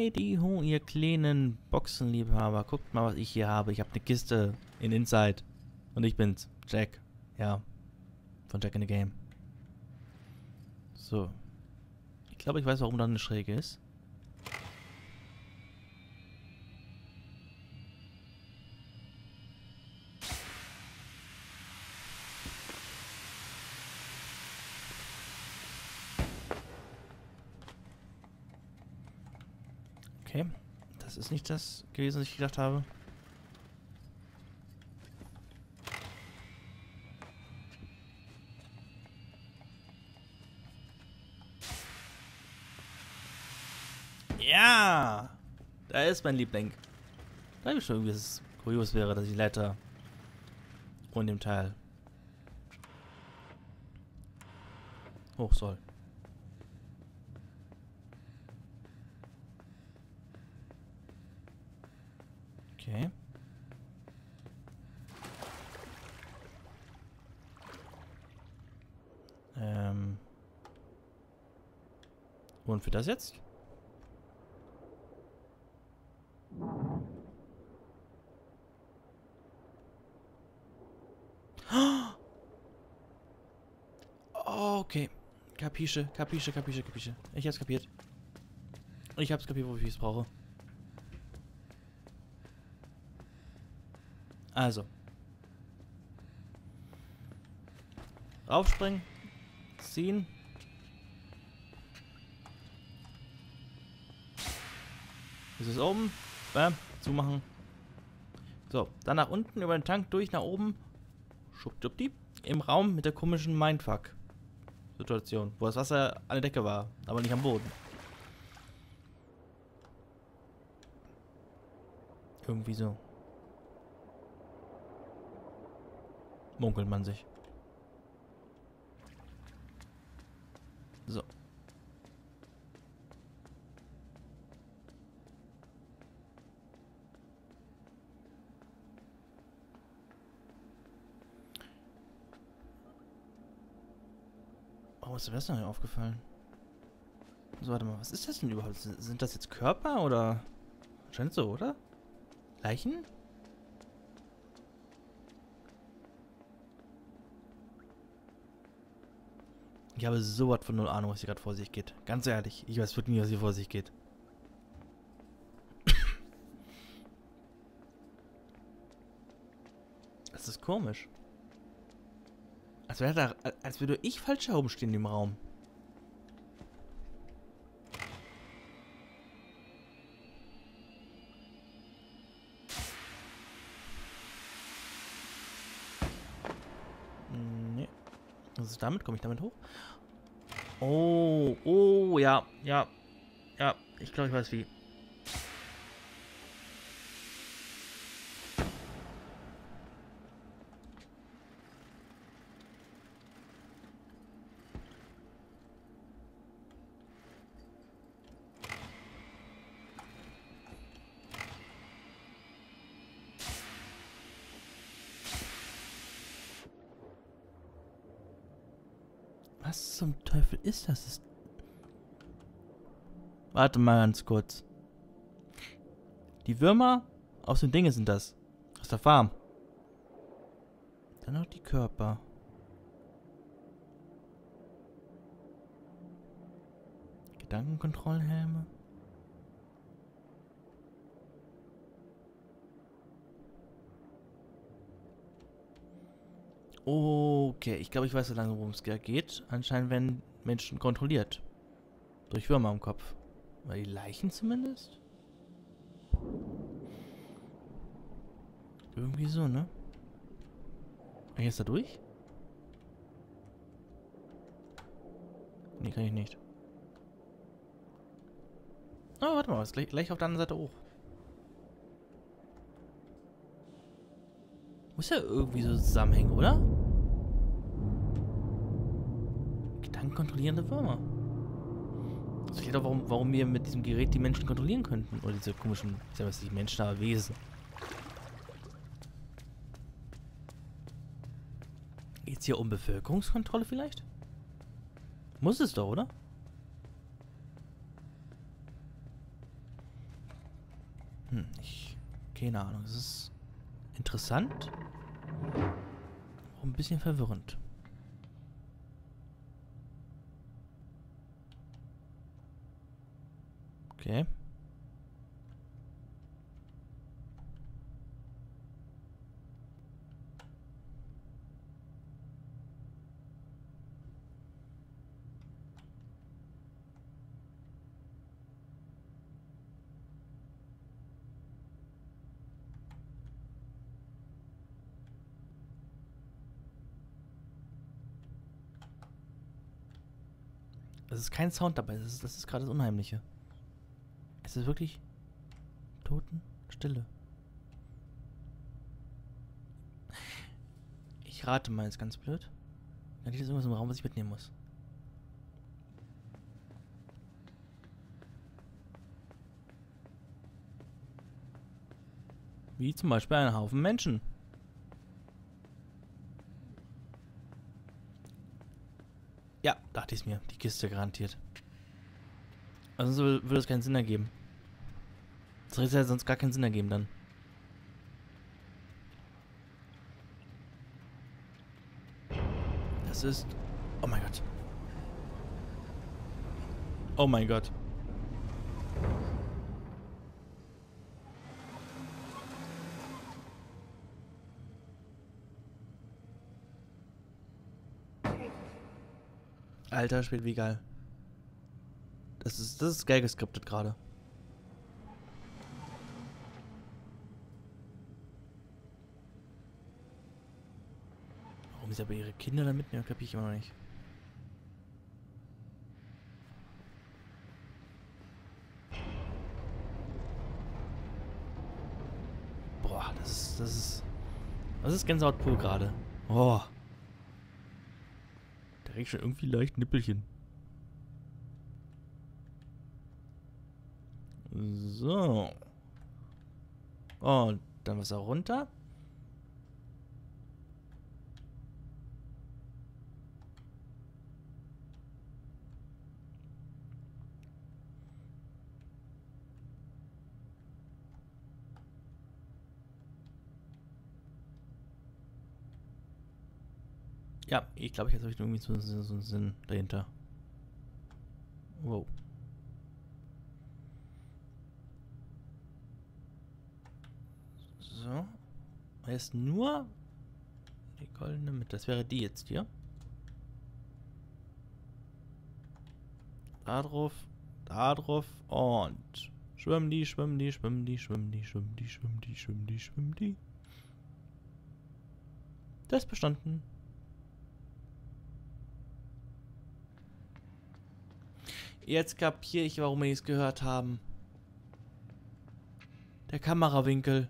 Heidi ho, ihr kleinen Boxenliebhaber. Guckt mal, was ich hier habe. Ich habe eine Kiste in Inside. Und ich bin's, Jack. Ja, von Jack in the Game. So. Ich glaube, ich weiß, warum da eine Schräge ist. Okay, das ist nicht das gewesen, was ich gedacht habe. Ja! Da ist mein Liebling. Da habe ich schon irgendwie, dass es kurios wäre, dass ich Leiter und dem Teil hoch soll. Okay. Und für das jetzt? Okay. Kapische. Ich hab's kapiert. Wofür ich es brauche. Also. Raufspringen. Ziehen. Ist es oben? Bam. Zumachen. So. Dann nach unten über den Tank durch nach oben. Schubdubdi. Im Raum mit der komischen Mindfuck-Situation, wo das Wasser an der Decke war, aber nicht am Boden. Irgendwie so. Munkelt man sich. So. Warum ist mir das noch nicht aufgefallen? So, warte mal, was ist das denn überhaupt? Sind das jetzt Körper oder? Scheint so, oder? Leichen? Ich habe sowas von null Ahnung, was hier gerade vor sich geht. Ganz ehrlich, ich weiß wirklich nicht, was hier vor sich geht. Das ist komisch. Als würde ich falsch herumstehen im Raum. Nee. Was ist damit? Komme ich damit hoch? Oh, ja. Ich glaube, ich weiß wie. Was zum Teufel ist das? Warte mal ganz kurz. Die Würmer aus den Dingen sind das. Aus der Farm. Dann noch die Körper. Gedankenkontrollhelme. Okay, ich glaube, ich weiß so lange, worum es geht. Anscheinend werden Menschen kontrolliert. Durch Würmer im Kopf. Oder die Leichen zumindest? Irgendwie so, ne? Kann ich jetzt da durch? Nee, kann ich nicht. Oh, warte mal, ist gleich auf der anderen Seite hoch. Muss ja irgendwie so zusammenhängen, oder? Gedankenkontrollierende Würmer. Das erklärt auch, warum wir mit diesem Gerät die Menschen kontrollieren könnten. Oder diese komischen, ich sag mal, nicht Menschen, aber Wesen. Geht's hier um Bevölkerungskontrolle vielleicht? Muss es doch, oder? Keine Ahnung. Es ist interessant. Auch ein bisschen verwirrend. Okay. Es ist kein Sound dabei. Das ist gerade das Unheimliche. Es ist wirklich Totenstille. Ich rate mal, ist ganz blöd. Da liegt jetzt irgendwas im Raum, was ich mitnehmen muss. Wie zum Beispiel ein Haufen Menschen. Ja, dachte ich mir. Die Kiste garantiert. Also würde es keinen Sinn ergeben. Das hätte ja sonst gar keinen Sinn ergeben dann. Das ist... Oh mein Gott. Oh mein Gott. Alter Schwede, wie geil. Das ist geil geskriptet gerade. Warum sie aber ihre Kinder da mitnehmen, kapiere ich immer noch nicht. Boah, das ist Gänsehaut pur gerade. Oh. Da regt schon irgendwie leicht Nippelchen. So. Und dann was auch runter. Ja, ich glaube, jetzt habe ich irgendwie so einen Sinn dahinter. Wow. So. Jetzt nur die goldene Mitte. Das wäre die jetzt hier. Da drauf und schwimmen die. Das ist bestanden. Jetzt kapiere ich, warum wir es gehört haben. Der Kamerawinkel.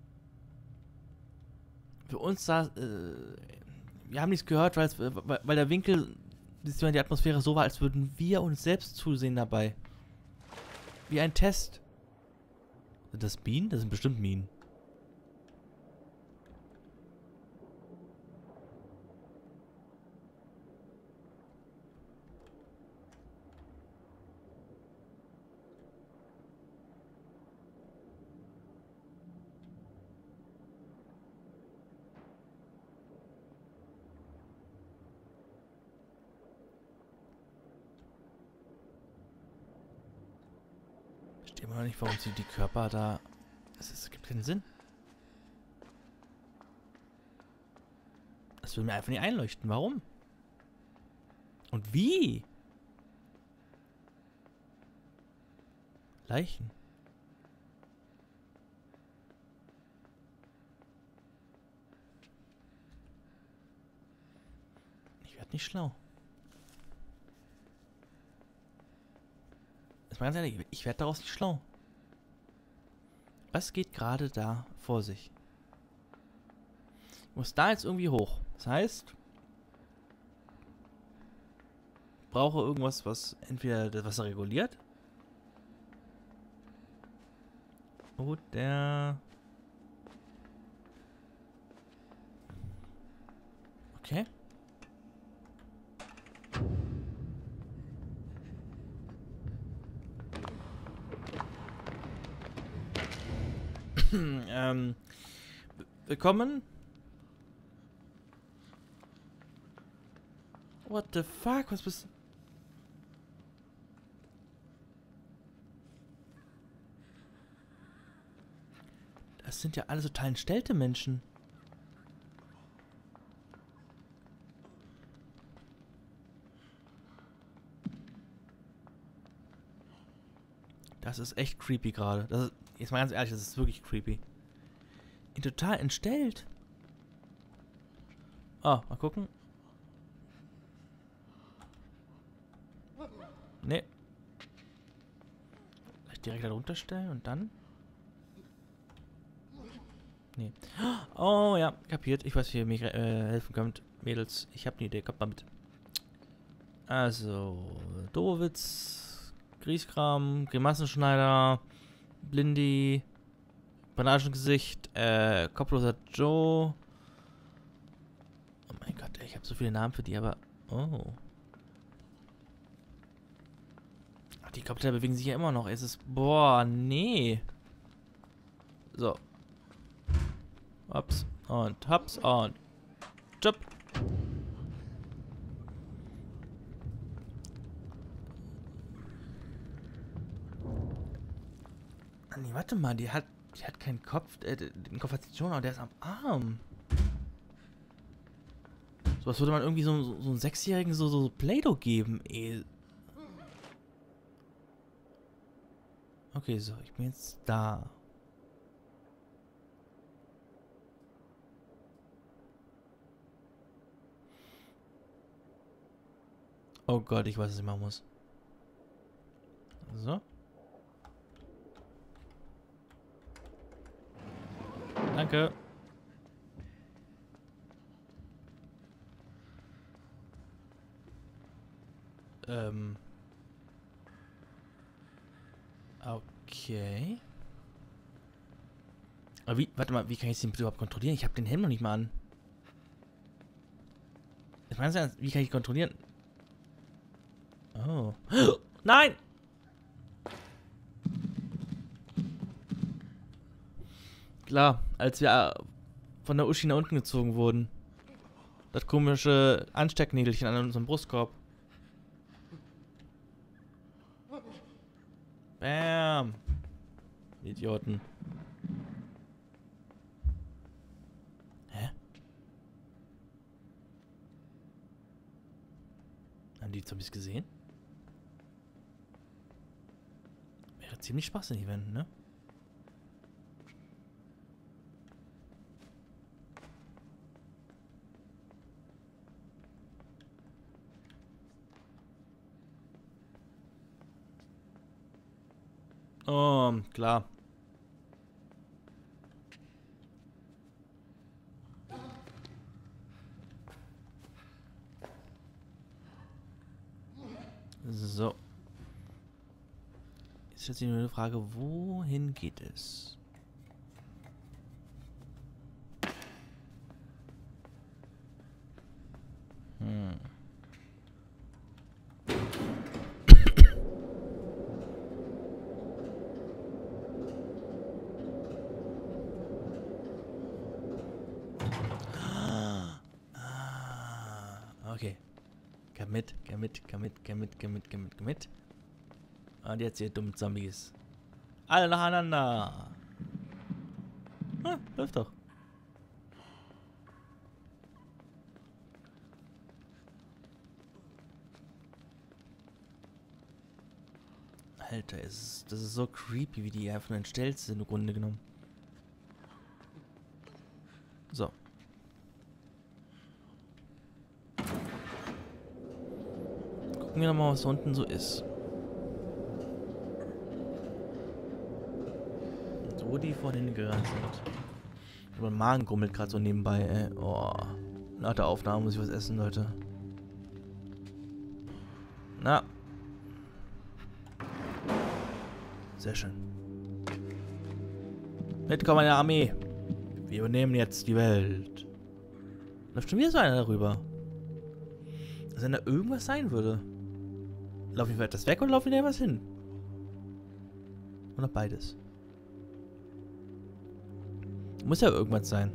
Für uns sah... wir haben nichts gehört, weil der Winkel, die Atmosphäre so war, als würden wir uns selbst zusehen dabei. Wie ein Test. Sind das Bienen? Das sind bestimmt Minen. Ich verstehe immer noch nicht, warum sie die Körper da... Es gibt keinen Sinn. Das würde mir einfach nicht einleuchten. Warum? Und wie? Leichen. Ich werde nicht schlau. Ist mal ganz ehrlich, ich werde daraus nicht schlau. Was geht gerade da vor sich? Ich muss da jetzt irgendwie hoch. Das heißt, ich brauche irgendwas, was entweder das Wasser reguliert oder... Okay. Willkommen. What the fuck? Was bist... Das sind ja alle total entstellte Menschen. Das ist echt creepy gerade. Das ist, jetzt mal ganz ehrlich, das ist wirklich creepy. Total entstellt. Ah, mal gucken. Nee. Vielleicht direkt da drunter stellen und dann? Nee. Oh ja, kapiert. Ich weiß, wie ihr mir helfen könnt. Mädels, ich habe eine Idee. Kommt mal mit. Also, Dorowitz, Grieskram, Grimassenschneider, Blindy, Banagengesicht, kopfloser Joe. Oh mein Gott, ey, ich habe so viele Namen für die, aber... Oh. Ach, die Kopfteile bewegen sich ja immer noch. Es ist... Boah, nee. So. Hops und hops und... Jupp. Nee, warte mal, die hat keinen Kopf, den Kopf hat sie schon, aber der ist am Arm. So was würde man irgendwie so einen Sechsjährigen so Play-Doh geben, ey. Okay, so, ich bin jetzt da. Oh Gott, ich weiß, was ich machen muss. So. Danke. Okay. Aber wie, warte mal, wie kann ich den überhaupt kontrollieren? Ich habe den Helm noch nicht mal an. Ich meine, wie kann ich kontrollieren? Oh. Nein! Klar, als wir von der Uschi nach unten gezogen wurden. Das komische Anstecknägelchen an unserem Brustkorb. Bam. Idioten. Hä? Haben die Zombies gesehen? Wäre ziemlich schwachsinnig, wenn, ne? Oh, klar. So. Jetzt stellt sich nur eine Frage, wohin geht es? Okay. Komm mit. Und jetzt ihr dummen Zombies. Alle nacheinander. Ah, läuft doch. Alter, das ist so creepy, wie die einfach entstellt sind, im Grunde genommen. So. Gucken wir nochmal, was da unten so ist. Wo die vorhin gerannt sind. Mein Magen grummelt gerade so nebenbei, ey. Oh. Nach der Aufnahme muss ich was essen, Leute. Na. Sehr schön. Mitkommen, meine Armee. Wir übernehmen jetzt die Welt. Läuft schon wieder so einer darüber. Als wenn da irgendwas sein würde. Laufen wir etwas weg oder laufen wir da was hin? Oder beides? Muss ja irgendwas sein.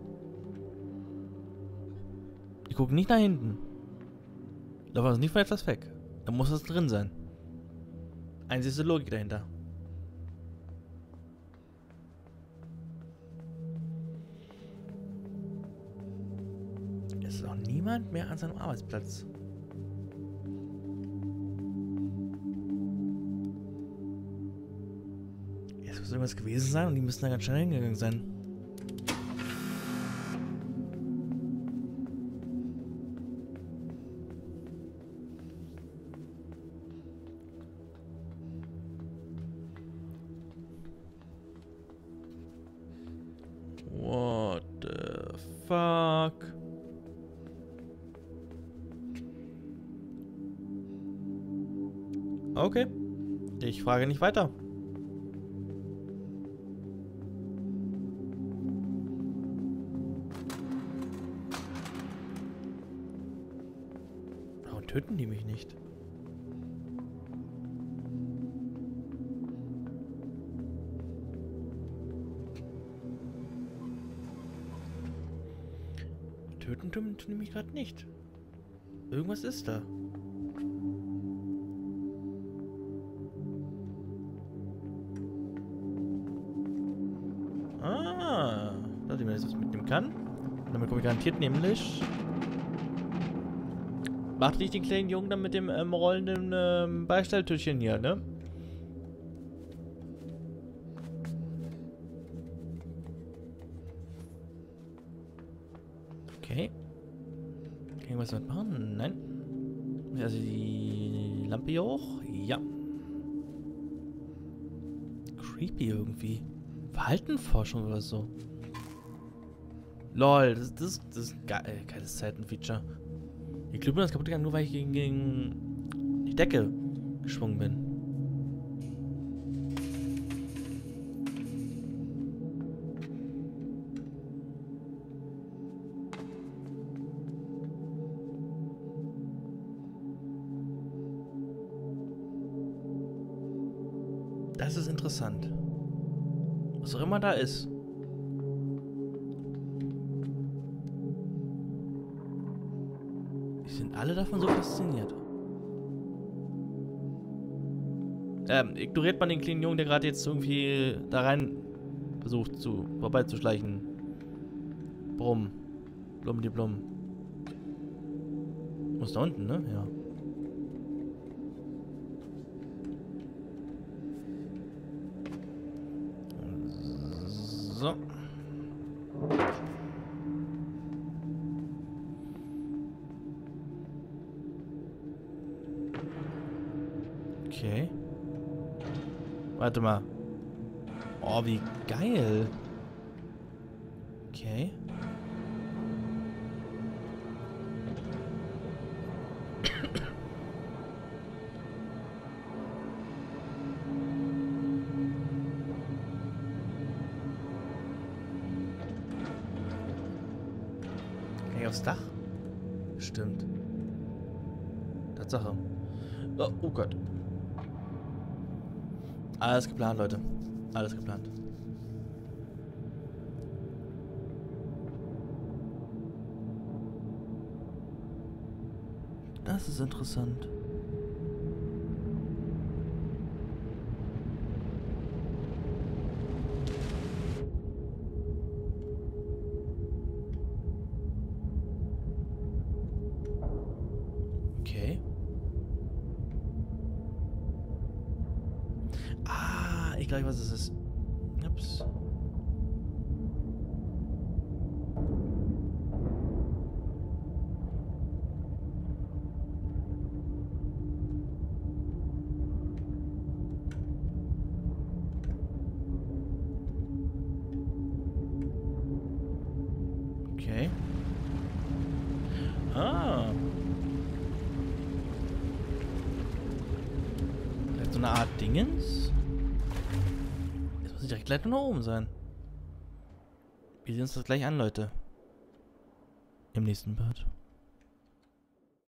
Ich gucke nicht nach hinten. Da war es nicht von etwas weg. Da muss was drin sein. Einzige Logik dahinter. Es ist auch niemand mehr an seinem Arbeitsplatz. Es muss irgendwas gewesen sein und die müssen da ganz schnell hingegangen sein. What the fuck? Okay. Ich frage nicht weiter. Warum töten die mich nicht? Töten tun die mich gerade nicht. Irgendwas ist da. Ah, dass ich mir das mitnehmen kann. Damit komme ich garantiert nämlich. Macht nicht den kleinen Jungen dann mit dem rollenden Beistelltürchen hier, ne? Okay. Kann ich was damit machen? Nein. Also die Lampe hier hoch? Ja. Creepy irgendwie. Verhaltenforschung oder so. Lol, das ist geil. Geiles Zeitenfeature. Die Glühbirne ist kaputt gegangen, nur weil ich gegen die Decke geschwungen bin. Das ist interessant. Was auch immer da ist. Die sind alle davon so fasziniert. Ignoriert man den kleinen Jungen, der gerade jetzt irgendwie da rein versucht vorbeizuschleichen. Brumm. Blum die Blum. Muss da unten, ne? Ja. So. Okay. Warte mal. Oh, wie geil. Okay. Aufs Dach? Stimmt. Tatsache. Oh Gott. Alles geplant, Leute. Alles geplant. Das ist interessant. Okay. Ah, ich glaube, was es ist. Ups. Okay. Ah. Vielleicht so eine Art Dingens? Es muss nicht direkt gleich nach oben sein. Wir sehen uns das gleich an, Leute. Im nächsten Part.